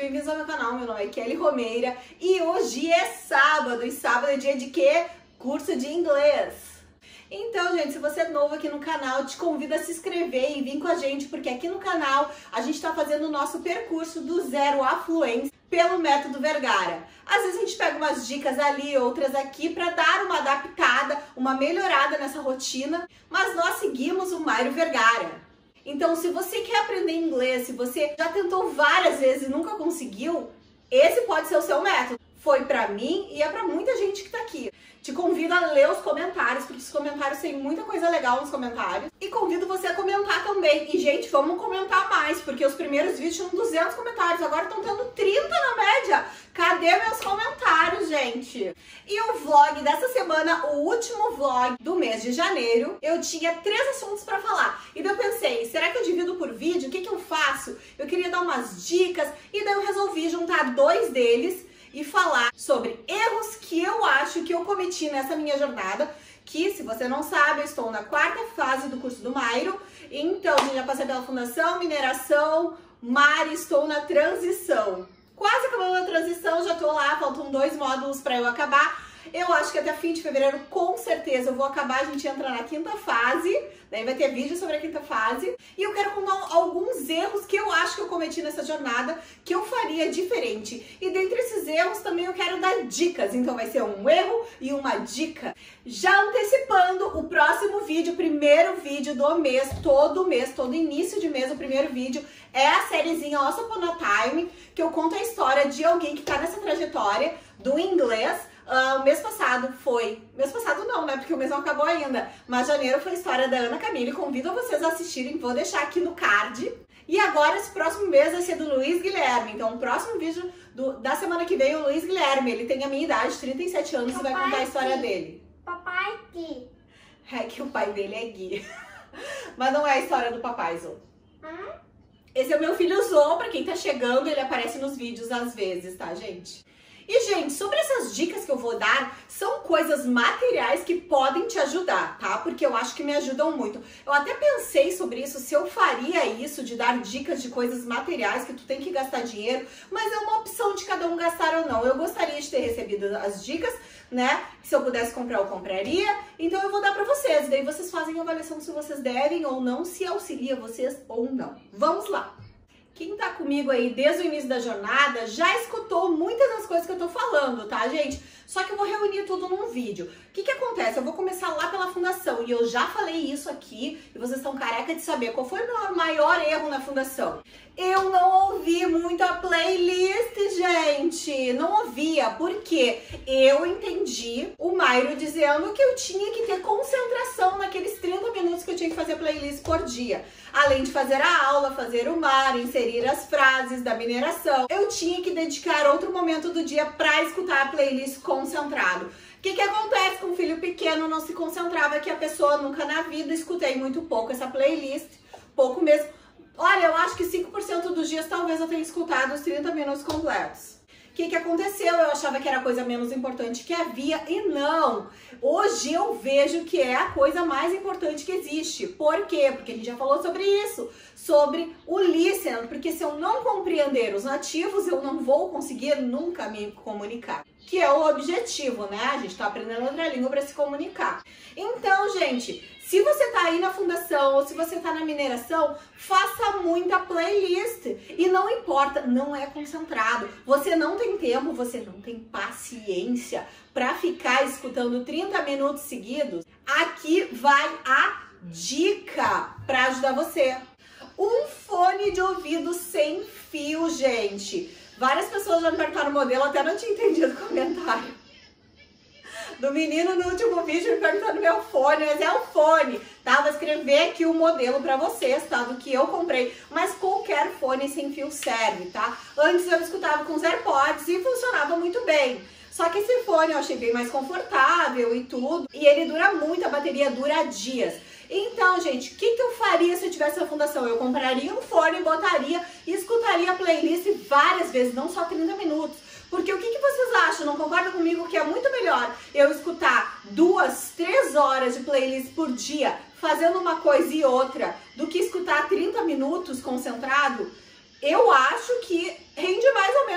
bem-vindos ao meu canal. Meu nome é Kelly Romeira e hoje é sábado, e sábado é dia de quê? Curso de inglês. Então, gente, se você é novo aqui no canal, te convido a se inscrever e vir com a gente, porque aqui no canal a gente está fazendo o nosso percurso do zero à fluência pelo método Vergara. Às vezes a gente pega umas dicas ali, outras aqui, para dar uma adaptada, uma melhorada nessa rotina, mas nós seguimos o Mário Vergara. Então, se você quer aprender inglês, se você já tentou várias vezes e nunca conseguiu, esse pode ser o seu método. Foi pra mim e é pra muita gente que tá aqui. Te convido a ler os comentários, porque os comentários têm muita coisa legal nos comentários. E convido você a comentar também. E, gente, vamos comentar mais, porque os primeiros vídeos tinham 200 comentários, agora estão tendo 30 na média. Cadê meus comentários, gente? E o vlog dessa semana, o último vlog do mês de janeiro, eu tinha 3 assuntos pra falar. E daí eu pensei, será que eu divido por vídeo? O que eu faço? Eu queria dar umas dicas, e daí eu resolvi juntar 2 deles e falar sobre erros que eu acho que eu cometi nessa minha jornada, que, se você não sabe, eu estou na 4ª fase do curso do Mairo. Então, eu já passei pela fundação, mineração, mar, estou na transição. Quase acabando a transição, já tô lá, faltam 2 módulos para eu acabar. Eu acho que até fim de fevereiro, com certeza, eu vou acabar, a gente entra na 5ª fase, daí vai ter vídeo sobre a 5ª fase. E eu quero contar alguns erros que eu acho que eu cometi nessa jornada, que eu faria diferente. E dentre esses erros também eu quero dar dicas, então vai ser um erro e uma dica. Já antecipando o próximo vídeo, o primeiro vídeo do mês, todo início de mês, o primeiro vídeo é a sériezinha Once Upon a Time, que eu conto a história de alguém que tá nessa trajetória do inglês. O mês passado foi... Mês passado não, né? Porque o mês não acabou ainda. Mas janeiro foi a história da Ana Camille. Convido vocês a assistirem. Vou deixar aqui no card. E agora, esse próximo mês vai ser do Luiz Guilherme. Então, o próximo vídeo da semana que vem é o Luiz Guilherme. Ele tem a minha idade, 37 anos, e vai contar a história dele. Papai Gui. É que o pai dele é Gui. Mas não é a história do papai, Zô. Esse é o meu filho Zô. Pra quem tá chegando, ele aparece nos vídeos às vezes, tá, gente? E, gente, sobre essas dicas que eu vou dar, são coisas materiais que podem te ajudar, tá? Porque eu acho que me ajudam muito. Eu até pensei sobre isso, se eu faria isso, de dar dicas de coisas materiais que tu tem que gastar dinheiro, mas é uma opção de cada um gastar ou não. Eu gostaria de ter recebido as dicas, né? Se eu pudesse comprar, eu compraria. Então eu vou dar pra vocês, daí vocês fazem a avaliação se vocês devem ou não, se auxilia vocês ou não. Vamos lá! Quem tá comigo aí desde o início da jornada já escutou muitas das coisas que eu tô falando, tá, gente? Só que eu vou reunir tudo num vídeo. O que que acontece? Eu vou começar lá pela fundação e eu já falei isso aqui e vocês estão careca de saber qual foi o meu maior erro na fundação. Eu não ouvi muito a playlist, gente. Não ouvia, porque eu entendi o Mairo dizendo que eu tinha que ter concentração naqueles 30 minutos que eu tinha que fazer playlist por dia. Além de fazer a aula, fazer o mar, inserir as frases da mineração, eu tinha que dedicar outro momento do dia para escutar a playlist concentrado. O que que acontece com um filho pequeno? Não se concentrava, que a pessoa nunca na vida, escutei muito pouco essa playlist, pouco mesmo. Olha, eu acho que 5% dos dias talvez eu tenha escutado os 30 minutos completos. O que que aconteceu? Eu achava que era a coisa menos importante que havia e não. Hoje eu vejo que é a coisa mais importante que existe. Por quê? Porque a gente já falou sobre isso, sobre o listen, porque se eu não compreender os nativos, eu não vou conseguir nunca me comunicar. Que é o objetivo, né? A gente tá aprendendo outra língua para se comunicar. Então, gente, se você tá aí na fundação ou se você tá na mineração, faça muita playlist. E não importa, não é concentrado. Você não tem tempo, você não tem paciência para ficar escutando 30 minutos seguidos. Aqui vai a dica para ajudar você. Um fone de ouvido sem fio, gente. Várias pessoas já me perguntaram o modelo, até não tinha entendido o comentário do menino no último vídeo me perguntando meu fone, mas é o fone, tá? Vou escrever aqui o modelo pra vocês, tá? Do que eu comprei, mas qualquer fone sem fio serve, tá? Antes eu escutava com os AirPods e funcionava muito bem. Só que esse fone eu achei bem mais confortável e tudo, e ele dura muito, a bateria dura dias. Então, gente, o que eu faria se eu tivesse na fundação? Eu compraria um fone, botaria e escutaria a playlist várias vezes, não só 30 minutos. Porque o que vocês acham? Não concordam comigo que é muito melhor eu escutar 2, 3 horas de playlist por dia, fazendo uma coisa e outra, do que escutar 30 minutos concentrado? Eu acho que rende mais ou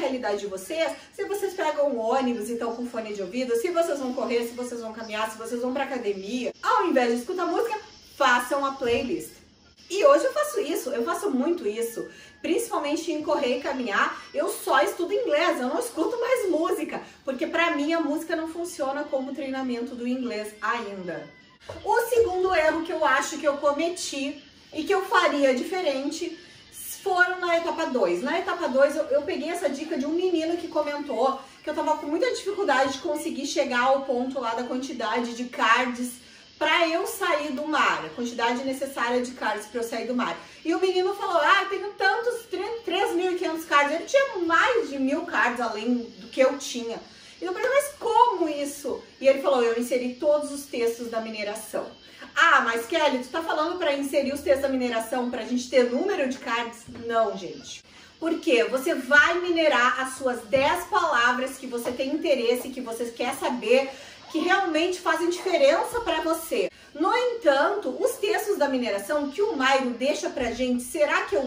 realidade de vocês, se vocês pegam um ônibus e estão com fone de ouvido, se vocês vão correr, se vocês vão caminhar, se vocês vão pra academia, ao invés de escutar música, façam a playlist. E hoje eu faço isso, eu faço muito isso, principalmente em correr e caminhar, eu só estudo inglês, eu não escuto mais música, porque pra mim a música não funciona como treinamento do inglês ainda. O segundo erro que eu acho que eu cometi e que eu faria diferente foram na etapa 2. Na etapa 2 eu peguei essa dica de um menino que comentou que eu tava com muita dificuldade de conseguir chegar ao ponto lá da quantidade de cards para eu sair do mar, a quantidade necessária de cards para eu sair do mar. E o menino falou, eu tenho tantos, 3.500 cards, ele tinha mais de 1.000 cards além do que eu tinha. E eu falei, mas como isso? E ele falou, eu inseri todos os textos da mineração. Ah, mas Kelly, tu tá falando para inserir os textos da mineração pra gente ter número de cards? Não, gente. Porque você vai minerar as suas 10 palavras que você tem interesse, que você quer saber, que realmente fazem diferença para você. No entanto, os textos da mineração que o Mairo deixa pra gente, será que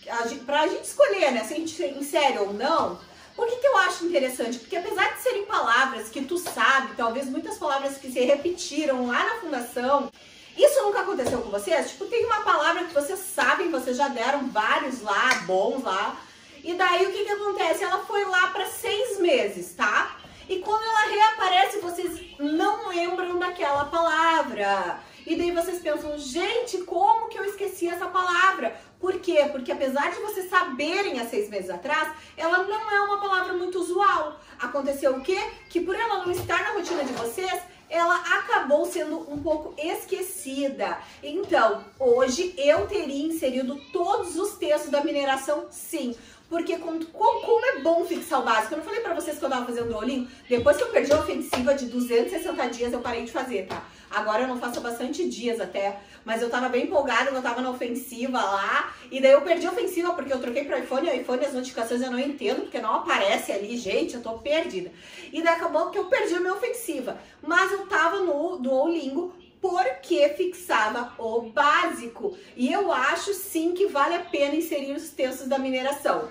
pra gente escolher, né, se a gente insere ou não? Por que eu acho interessante? Porque apesar de serem palavras que tu sabe, talvez muitas palavras que se repetiram lá na fundação, isso nunca aconteceu com vocês? Tipo, tem uma palavra que vocês sabem, vocês já deram vários lá, bons lá, e daí o que acontece? Ela foi lá para 6 meses, tá? E quando ela reaparece, vocês não lembram daquela palavra. E daí vocês pensam, gente, como que eu esqueci essa palavra? Por quê? Porque apesar de vocês saberem há 6 meses atrás, ela não é uma palavra muito usual. Aconteceu o quê? Que por ela não estar na rotina de vocês, ela acabou sendo um pouco esquecida. Então, hoje eu teria inserido todos os textos da mineração, sim. Porque como é bom fixar o básico. Eu não falei pra vocês que eu tava fazendo Duolingo? Depois que eu perdi a ofensiva de 260 dias, eu parei de fazer, tá? Agora eu não faço há bastante dias até. Mas eu tava bem empolgada, eu tava na ofensiva lá. E daí eu perdi a ofensiva porque eu troquei pro iPhone. E o iPhone, as notificações eu não entendo, porque não aparece ali. Gente, eu tô perdida. E daí acabou que eu perdi a minha ofensiva. Mas eu tava no Duolingo porque fixava o básico. E eu acho sim que vale a pena inserir os textos da mineração.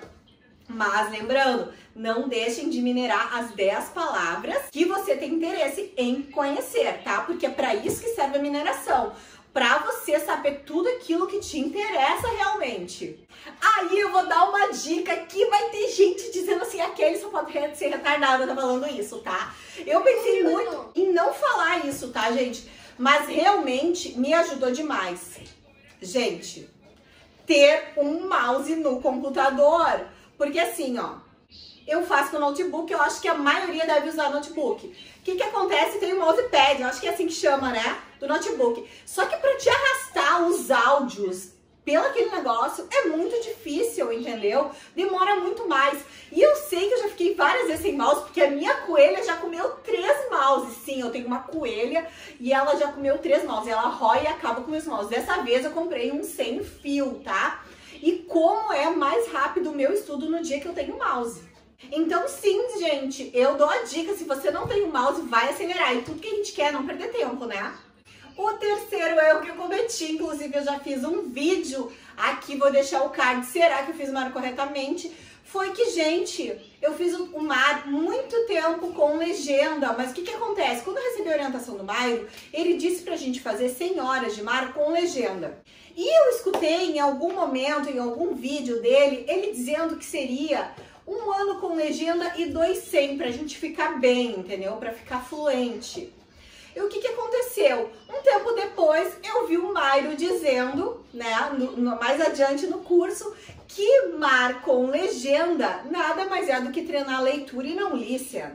Mas lembrando, não deixem de minerar as 10 palavras que você tem interesse em conhecer, tá? Porque é para isso que serve a mineração, para você saber tudo aquilo que te interessa realmente. Aí eu vou dar uma dica que vai ter gente dizendo assim, aquele só pode ser retardada tá falando isso, tá? Eu pensei muito em não falar isso, tá, gente? Mas realmente me ajudou demais. Gente, ter um mouse no computador. Porque assim, ó, eu faço no notebook, eu acho que a maioria deve usar notebook. O que acontece? Tem o mousepad, eu acho que é assim que chama, né? Do notebook. Só que pra te arrastar os áudios pelo aquele negócio é muito difícil, entendeu? Demora muito mais. E eu sei que eu já fiquei várias vezes sem mouse, porque a minha coelha já comeu 3 mouses. Sim, eu tenho uma coelha e ela já comeu 3 mouses. Ela rói e acaba com meus mouses. Dessa vez eu comprei um sem fio, tá? E como é mais rápido o meu estudo no dia que eu tenho mouse. Então sim, gente, eu dou a dica, se você não tem um mouse, vai acelerar. E tudo que a gente quer é não perder tempo, né? O terceiro erro que eu cometi, inclusive eu já fiz um vídeo aqui, vou deixar o card, será que eu fiz o mar corretamente? Foi que, gente, eu fiz o mar muito tempo com legenda, mas o que acontece? Quando eu recebi a orientação do Mairo, ele disse pra gente fazer 100 horas de mar com legenda. E eu escutei em algum momento, em algum vídeo dele, ele dizendo que seria 1 ano com legenda e 2 sem, pra gente ficar bem, entendeu? Pra ficar fluente. E o que aconteceu? Um tempo depois, eu vi o Mairo dizendo, né, mais adiante no curso, que mar com legenda nada mais é do que treinar leitura e não listen.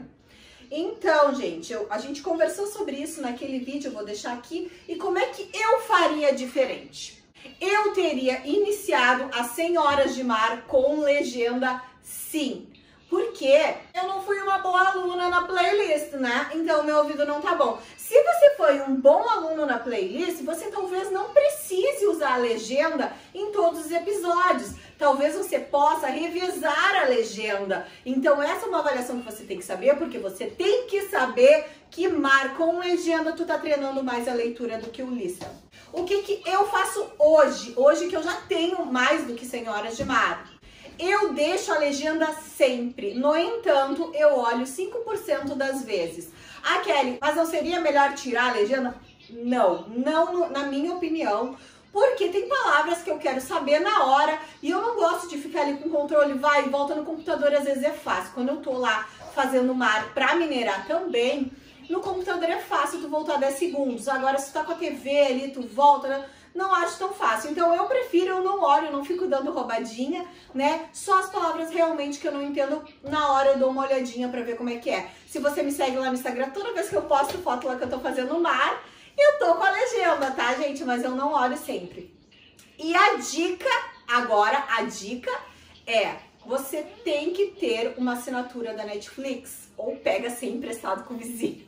Então, gente, a gente conversou sobre isso naquele vídeo, eu vou deixar aqui, e como é que eu faria diferente? Eu teria iniciado as 100 horas de mar com legenda, sim. Porque eu não fui uma boa aluna na playlist, né? Então meu ouvido não tá bom. Se você foi um bom aluno na playlist, você talvez não precise usar a legenda em todos os episódios. Talvez você possa revisar a legenda. Então essa é uma avaliação que você tem que saber, porque você tem que saber que mar com legenda tu tá treinando mais a leitura do que o listen. O que eu faço hoje? Hoje que eu já tenho mais do que 100 horas de mar. Eu deixo a legenda sempre. No entanto, eu olho 5% das vezes. Ah, Kelly, mas não seria melhor tirar a legenda? Não, na minha opinião. Porque tem palavras que eu quero saber na hora e eu não gosto de ficar ali com o controle, vai e volta no computador, às vezes é fácil. Quando eu tô lá fazendo mar pra minerar também, no computador é fácil tu voltar 10 segundos. Agora, se tu tá com a TV ali, tu volta, né? Não acho tão fácil. Então, eu prefiro, eu não olho, eu não fico dando roubadinha, né? Só as palavras realmente que eu não entendo, na hora eu dou uma olhadinha pra ver como é que é. Se você me segue lá no Instagram, toda vez que eu posto foto lá que eu tô fazendo mar, eu tô com a legenda, tá, gente? Mas eu não olho sempre. E a dica, agora, a dica é, você tem que ter uma assinatura da Netflix ou pega ser emprestado com o vizinho.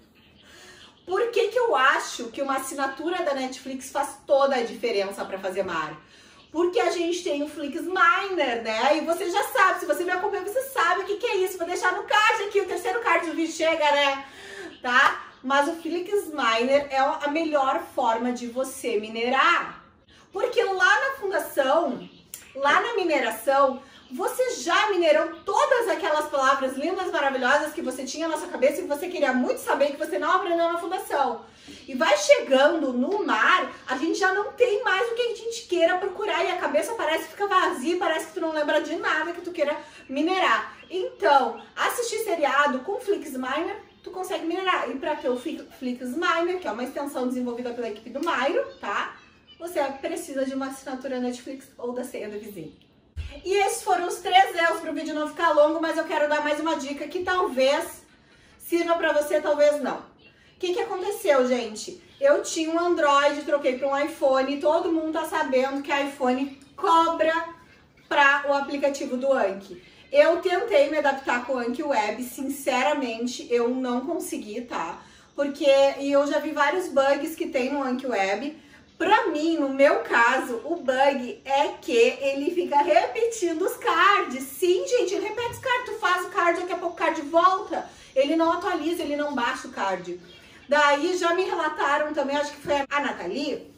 Por que que eu acho que uma assinatura da Netflix faz toda a diferença para fazer mar? Porque a gente tem o Flix Miner, né? E você já sabe, se você me acompanha, você sabe o que que é isso. Vou deixar no card aqui, o terceiro card do vídeo chega, né? Tá? Mas o Flix Miner é a melhor forma de você minerar. Porque lá na fundação, lá na mineração, você já minerou todas aquelas palavras lindas, maravilhosas que você tinha na sua cabeça e que você queria muito saber que você não aprendeu na fundação. E vai chegando no mar, a gente já não tem mais o que a gente queira procurar e a cabeça parece que fica vazia, parece que tu não lembra de nada que tu queira minerar. Então, assistir seriado com Flix Miner, tu consegue minerar. E para ter o Flix Miner, que é uma extensão desenvolvida pela equipe do Mairo, tá? Você precisa de uma assinatura Netflix ou da senha do vizinho. E esses foram os 3 erros para o vídeo não ficar longo, mas eu quero dar mais uma dica que talvez sirva para você, talvez não. O que que aconteceu, gente? Eu tinha um Android, troquei para um iPhone e todo mundo tá sabendo que iPhone cobra para o aplicativo do Anki. Eu tentei me adaptar com o Anki Web, sinceramente eu não consegui, tá? Porque eu já vi vários bugs que tem no Anki Web. Pra mim, no meu caso, o bug é que ele fica repetindo os cards. Sim, gente, ele repete os cards. Tu faz o card, daqui a pouco o card volta. Ele não atualiza, ele não baixa o card. Daí já me relataram também, acho que foi a Nathalie,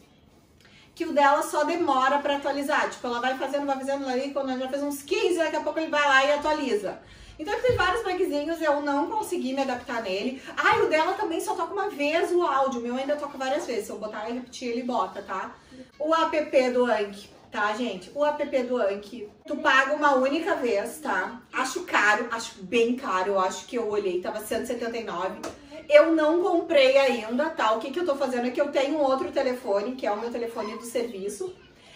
que o dela só demora pra atualizar. Tipo, ela vai fazendo ali, quando ela já fez uns 15, daqui a pouco ele vai lá e atualiza. Então tem vários bugzinhos, eu não consegui me adaptar nele. Ah, e o dela também só toca uma vez o áudio, o meu ainda toca várias vezes. Se eu botar e repetir, ele bota, tá? O app do Anki, tá, gente? O app do Anki, tu paga uma única vez, tá? Acho caro, acho bem caro, eu acho que eu olhei, tava R$179. Eu não comprei ainda, tá? O que que eu tô fazendo é que eu tenho um outro telefone, que é o meu telefone do serviço.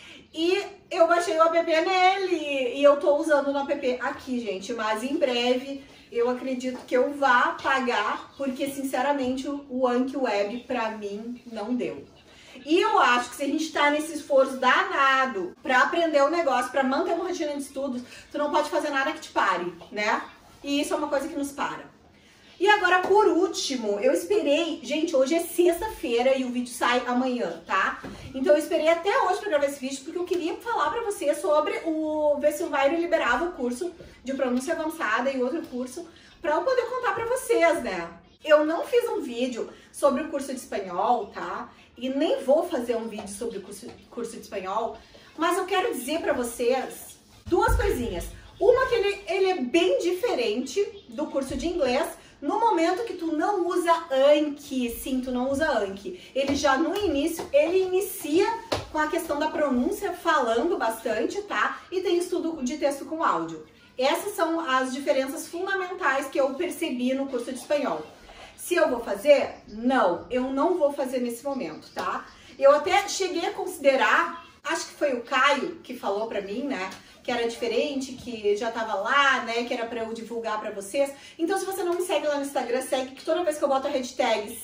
E eu baixei o app nele e eu tô usando no app aqui, gente. Mas em breve eu acredito que eu vá pagar, porque sinceramente o Anki Web pra mim não deu. E eu acho que se a gente tá nesse esforço danado pra aprender o negócio, pra manter uma rotina de estudos, tu não pode fazer nada que te pare, né? E isso é uma coisa que nos para. E agora, por último, eu esperei... Gente, hoje é sexta-feira e o vídeo sai amanhã, tá? Então eu esperei até hoje pra gravar esse vídeo porque eu queria falar pra vocês sobre ver se o Mairo liberava o curso de pronúncia avançada e outro curso pra eu poder contar pra vocês, né? Eu não fiz um vídeo sobre o curso de espanhol, tá? E nem vou fazer um vídeo sobre o curso de espanhol, mas eu quero dizer pra vocês 2 coisinhas. Uma que ele é bem diferente do curso de inglês, no momento que tu não usa Anki. Sim, tu não usa Anki. Ele já no início, ele inicia com a questão da pronúncia, falando bastante, tá? E tem estudo de texto com áudio. Essas são as diferenças fundamentais que eu percebi no curso de espanhol. Se eu vou fazer? Não, eu não vou fazer nesse momento, tá? Eu até cheguei a considerar, acho que foi o Caio que falou pra mim, né? Que era diferente, que já tava lá, né, que era pra eu divulgar pra vocês. Então, se você não me segue lá no Instagram, segue que toda vez que eu boto a hashtag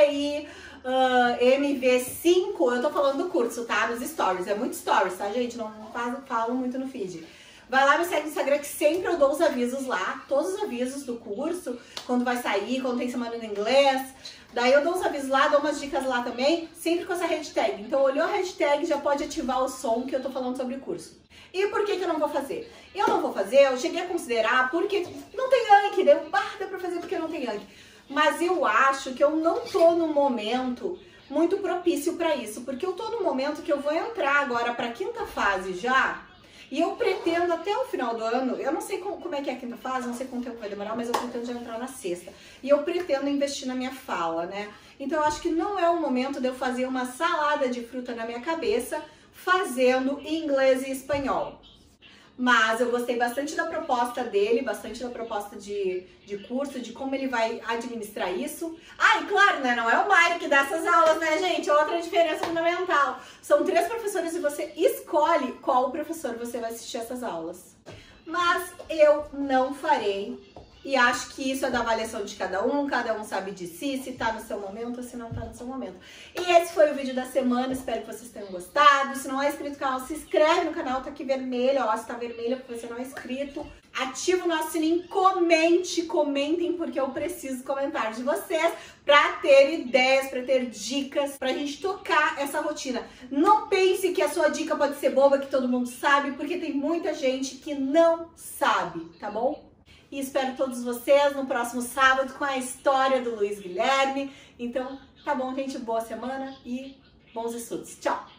CIMV5, eu tô falando do curso, tá? Nos stories, é muito stories, tá, gente? Não falo muito no feed. Vai lá, me segue no Instagram que sempre eu dou os avisos lá, todos os avisos do curso, quando vai sair, quando tem semana de inglês. Daí eu dou uns avisos lá, dou umas dicas lá também, sempre com essa hashtag. Então, olhou a hashtag, já pode ativar o som que eu tô falando sobre o curso. E por que eu não vou fazer? Eu não vou fazer, eu cheguei a considerar porque não tem Anki, dá pra fazer porque não tem Anki. Mas eu acho que eu não tô num momento muito propício pra isso, porque eu tô num momento que eu vou entrar agora pra 5ª fase já, E eu pretendo até o final do ano, eu não sei como é que é a quinta fase, não sei quanto tempo vai demorar, mas eu pretendo já entrar na sexta. E eu pretendo investir na minha fala, né? Então eu acho que não é o momento de eu fazer uma salada de fruta na minha cabeça, fazendo inglês e espanhol. Mas eu gostei bastante da proposta dele, bastante da proposta de curso, de como ele vai administrar isso. Ah, e claro, né? Não é o Mário que dá essas aulas, né, gente? Outra diferença fundamental. São 3 professores e você escolhe qual professor você vai assistir essas aulas. Mas eu não farei. E acho que isso é da avaliação de cada um sabe de si, se tá no seu momento ou se não tá no seu momento. E esse foi o vídeo da semana, espero que vocês tenham gostado. Se não é inscrito no canal, se inscreve no canal, tá aqui vermelho, ó, se tá vermelho porque você não é inscrito. Ativa o nosso sininho, comentem, porque eu preciso comentar de vocês pra ter ideias, pra ter dicas, pra gente tocar essa rotina. Não pense que a sua dica pode ser boba, que todo mundo sabe, porque tem muita gente que não sabe, tá bom? E espero todos vocês no próximo sábado com a história do Luiz Guilherme. Então, tá bom, gente? Boa semana e bons estudos. Tchau!